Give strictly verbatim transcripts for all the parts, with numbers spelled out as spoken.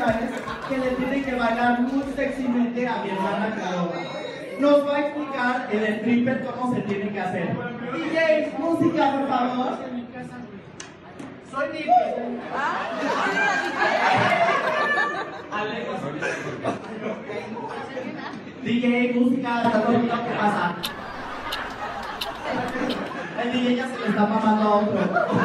vez que le tiene que bailar muy sexymente a mi hermana Carola. Nos va a explicar el stripper cómo se tiene que hacer. D J, música, por favor. Soy Nicky. D J, música, ¿está dormido? ¿Qué pasa? El D J ya se le está mamando a otro.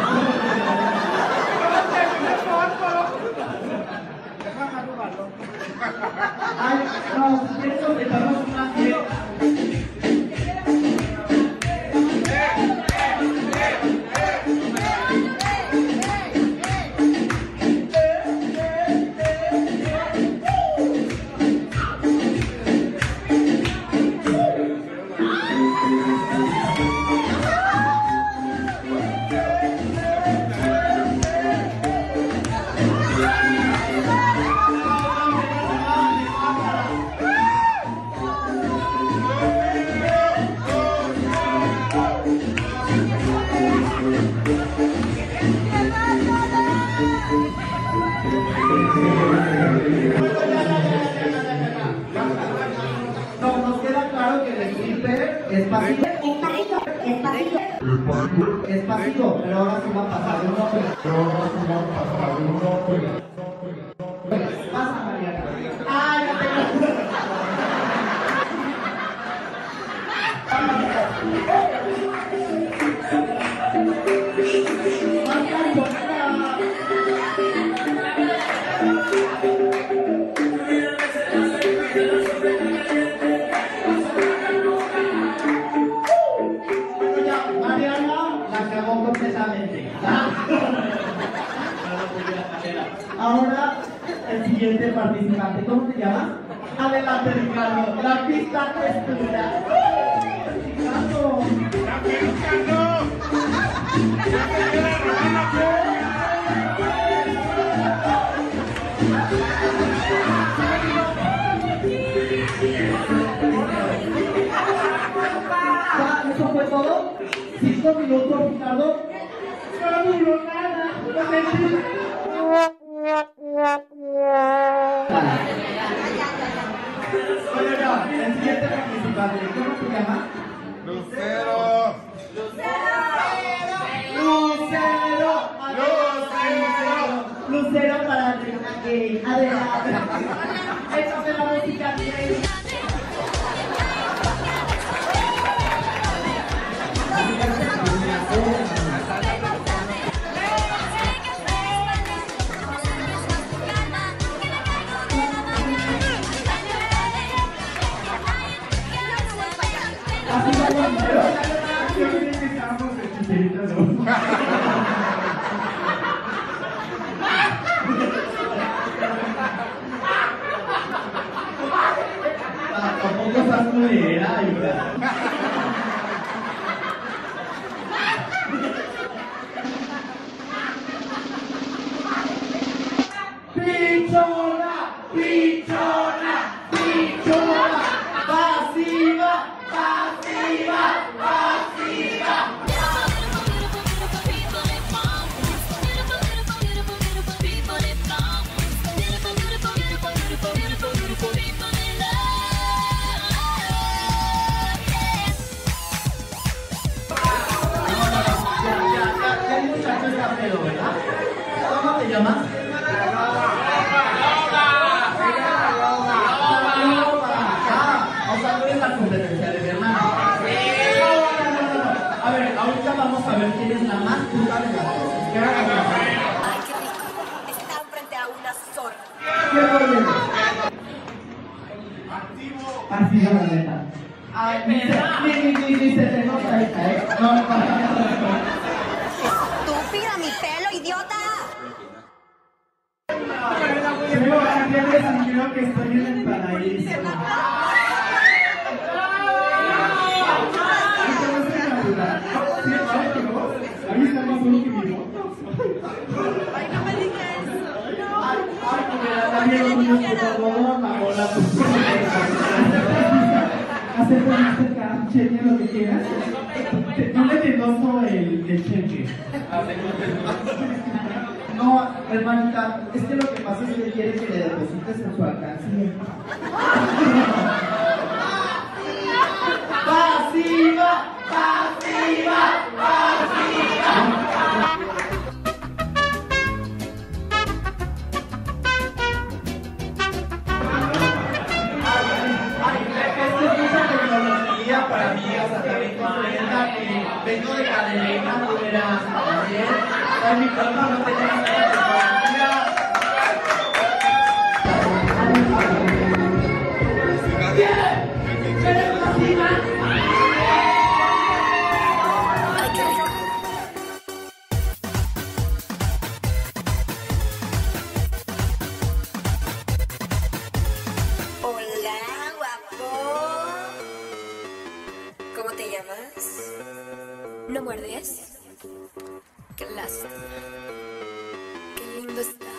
Ay, no, si quieres completarnos una fiesta. No, nos queda claro que el stripper es pasivo. Es pasivo. Es pasivo, pero ahora sí va a pasar de un hombre. Pero ahora sí va a pasar de un hombre. Pasa, Mariana. ¡Ay, no tengo! Ahora, el siguiente participante, ¿cómo te llamas? Adelante, Ricardo, la pista es tuya. ¡Ricardo! ¡Dame, Ricardo! ¡Ya te queda robando! ¿Eso fue todo? ¿Cinco minutos, Ricardo? No duró nada, no me Oye, no, el siguiente participante, ¿cómo se llama? Lucero. Lucero. Lucero. Lucero para que adelante. Esa es la música de tampoco estás culera, ayuda. Pichona, pichona, pichona, pasiva, pasiva, pasiva. ¿Verdad? ¿Cómo te llamas? O sea, tú eres la competencia de mi hermana. A ver, ahorita vamos a ver quién es la más puta de las dos. Ay, qué rico. Están frente a una zorra. ¿Qué rollo? Activo la neta. Ay, ni se, ni, ni, ni se te nota esta, ¿eh? No, no, no. Estúpida, mi pelo, idiota. Señora, ¿qué me sintió que estoy en el paraíso? Ahí está más uno que mi voz. Ay, no me digas eso. Ay, ay, que me la dan los niños que por favor, la bola. Acepta, acepta, cheque lo que quieras. Yo le denoso el, el cheque. No, hermanita, es que lo que pasa es que quiere que le deposites en su alcancía. ¡Pasiva! ¡Pasiva! ¡Pasiva! Para mí, o sea, también comprenda que vengo de cadena, tú verás, también. Ay, mi cuerpo no tenía nada de tecnología. ¿Qué? ¿Eres pasiva? Ay, qué rico. Hola, guapo. ¿Cómo te llamas? ¿No muerdes? Qué lástima. Qué lindo está.